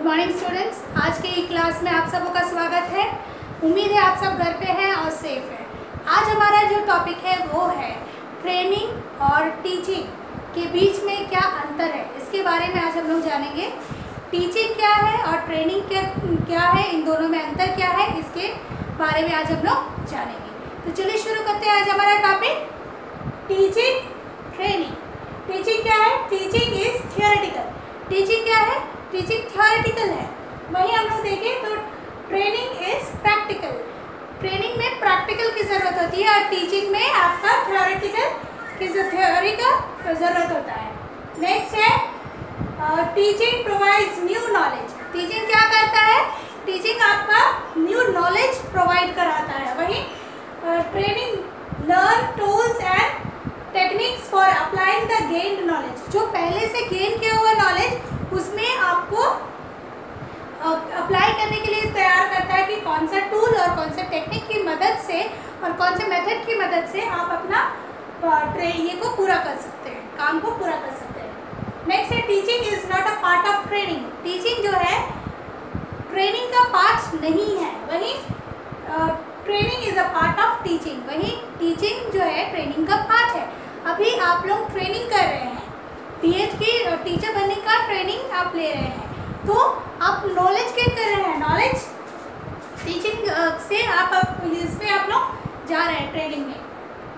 Morning students, आज के class में आप सबों का स्वागत है। उम्मीद है आप सब घर पे हैं और सेफ हैं। आज हमारा जो टॉपिक है वो है ट्रेनिंग और टीचिंग के बीच में क्या अंतर है, इसके बारे में आज हम लोग जानेंगे। टीचिंग क्या है और ट्रेनिंग क्या है, इन दोनों में अंतर क्या है, इसके बारे में आज हम लोग जानेंगे। तो चलिए शुरू करते हैं आज हमारा टॉपिक टीचिंग ट्रेनिंग। टीचिंग क्या है? Teaching is theoretical. टीचिंग क्या है? टीचिंग थियोरेटिकल है। वहीं हम लोग देखें तो ट्रेनिंग इज प्रैक्टिकल। ट्रेनिंग में प्रैक्टिकल की ज़रूरत होती है और टीचिंग में आपका थियोरेटिकल की थ्योरी का ज़रूरत होता है। नेक्स्ट है teaching provides new knowledge. Teaching क्या करता है? टीचिंग आपका न्यू नॉलेज प्रोवाइड कराता है। वहीं training learn tools and techniques for applying the gained knowledge. जो पहले से गेन किया हुआ नॉलेज उसमें आपको अप्लाई करने के लिए तैयार करता है कि कौन सा टूल और कौन सा टेक्निक की मदद से और कौन से मेथड की मदद से आप अपना ये को पूरा कर सकते हैं, काम को पूरा कर सकते हैं। नेक्स्ट है teaching is not a part of training. Teaching जो है ट्रेनिंग का पार्ट नहीं है, वहीं training is a part of teaching. वहीं टीचिंग जो है ट्रेनिंग का पार्ट है। अभी आप लोग ट्रेनिंग कर रहे हैं, बीएड की टीचर बनने का ट्रेनिंग आप ले रहे हैं, तो आप नॉलेज गेन कर रहे हैं। नॉलेज टीचिंग से आप इसमें आप लोग जा रहे हैं ट्रेनिंग में।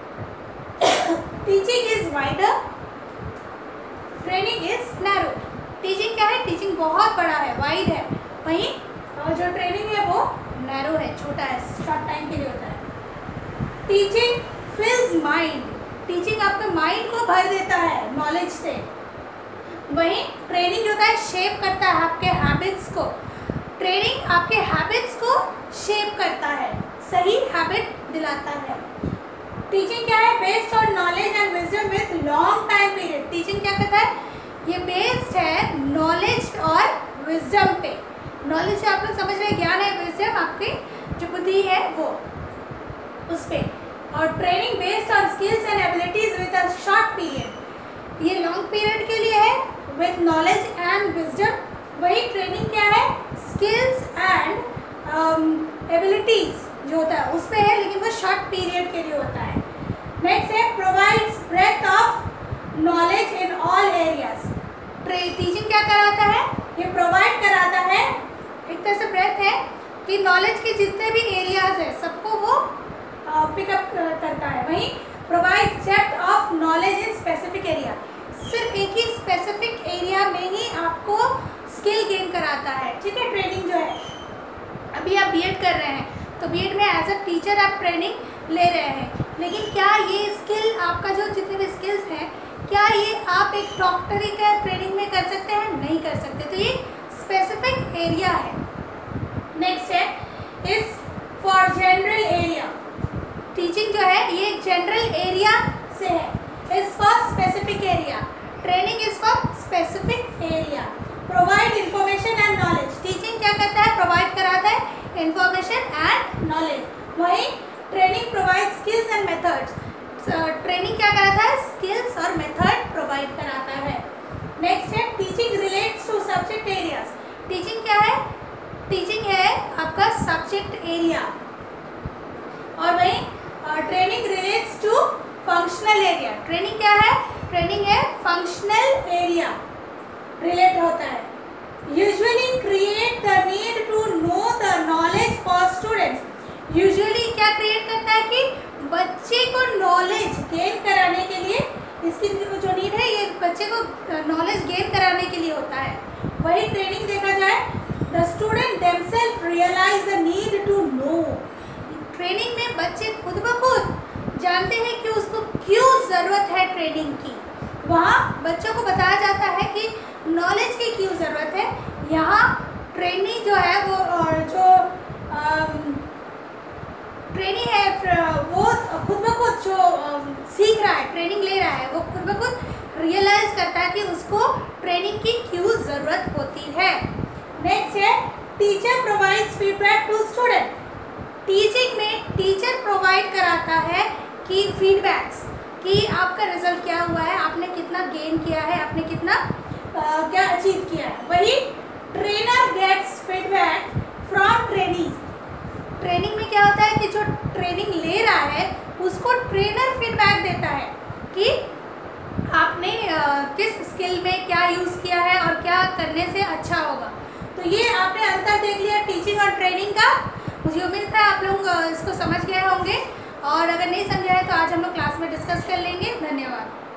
Teaching is wider, training is narrow. Teaching क्या है? टीचिंग बहुत बड़ा है, वाइड है। वहीं जो ट्रेनिंग है वो नैरो है, छोटा है, शॉर्ट टाइम के लिए होता है। Teaching fills mind. टीचिंग आपके माइंड को भर देता है नॉलेज से। वहीं ट्रेनिंग जो होता है शेप करता है आपके हैबिट्स को। ट्रेनिंग आपके हैबिट्स को शेप करता है, सही हैबिट दिलाता है। टीचिंग क्या है? Based on knowledge and wisdom with long time period. Teaching क्या करता है? ये बेस्ड है नॉलेज और विजडम पे। नॉलेज जो आप लोग समझ रहे हैं, ज्ञान है, विजडम आपकी जो बुद्धि है वो उस पर। और training based on skills and abilities with a short period. ये लॉन्ग पीरियड के लिए है विद नॉलेज एंड विजडम। वही ट्रेनिंग क्या है? स्किल्स एंड एबिलिटीज जो होता है उस पर है, लेकिन वो शॉर्ट पीरियड के लिए होता है। नेक्स्ट है provides breadth of knowledge in all areas. Teaching क्या कराता है? ये प्रोवाइड कराता है, एक तरह से ब्रेथ है कि नॉलेज के जितने भी एरियाज है सबको वो पिकअप करता है। वहीं provide depth of knowledge in specific area. सिर्फ एक ही स्पेसिफिक एरिया में ही आपको स्किल गेन कराता है, ठीक है। ट्रेनिंग जो है, अभी आप बीएड कर रहे हैं तो बीएड में एज अ टीचर आप ट्रेनिंग ले रहे हैं, लेकिन क्या ये स्किल आपका जो जितने भी स्किल्स हैं क्या ये आप एक डॉक्टरी का ट्रेनिंग में कर सकते हैं? नहीं कर सकते। तो ये स्पेसिफिक एरिया है। नेक्स्ट है is for general area. Teaching जो है ये जनरल एरिया से है। Is for specific area. Training is for specific area. Provide information and knowledge. Teaching क्या करता है? प्रोवाइड कराता है इंफॉर्मेशन एंड नॉलेज। वहीं training provide skills and methods. Training क्या कराता है? स्किल्स और मेथड प्रोवाइड कराता है। नेक्स्ट है teaching relates to subject areas. Teaching क्या है? टीचिंग है आपका सब्जेक्ट एरिया। और वहीं training relates to functional area. Training क्या है? ट्रेनिंग है फंक्शनल एरिया रिलेट होता है। Usually create the need to know the knowledge for students. Usually क्या क्रिएट करता है कि बच्चे को नॉलेज गेन कराने के लिए, इसकी जो नीड है ये बच्चे को नॉलेज गेन कराने के लिए होता है। वही ट्रेनिंग देखा जाए, the student themself realise the need to know. Training में बच्चे खुद ब खुद जानते हैं कि उसको क्यों ज़रूरत है ट्रेनिंग की। वहाँ बच्चों को बताया जाता है कि नॉलेज की क्यों ज़रूरत है। यहाँ ट्रेनिंग जो है वो जो ट्रेनिंग है वो खुद ब खुद जो सीख रहा है, ट्रेनिंग ले रहा है, वो खुद ब खुद रियलाइज़ करता है कि उसको ट्रेनिंग की क्यों ज़रूरत होती है। नेक्स्ट है teacher provides feedback to student. Teaching में टीचर प्रोवाइड कराता है कि फीडबैक्स कि आपका रिजल्ट क्या हुआ है, आपने कितना गेन किया है, आपने कितना क्या अचीव किया है। वही ट्रेनर ट्रेनिंग में क्या होता है कि जो ट्रेनिंग ले रहा है उसको ट्रेनर फीडबैक देता है कि आपने किस स्किल में क्या यूज़ किया है और क्या करने से अच्छा होगा। तो ये आपने अंतर देख लिया टीचिंग और ट्रेनिंग का। मुझे उम्मीद है आप लोग इसको समझ गए होंगे, और अगर नहीं समझे हैं तो आज हम लोग क्लास में डिस्कस कर लेंगे। धन्यवाद।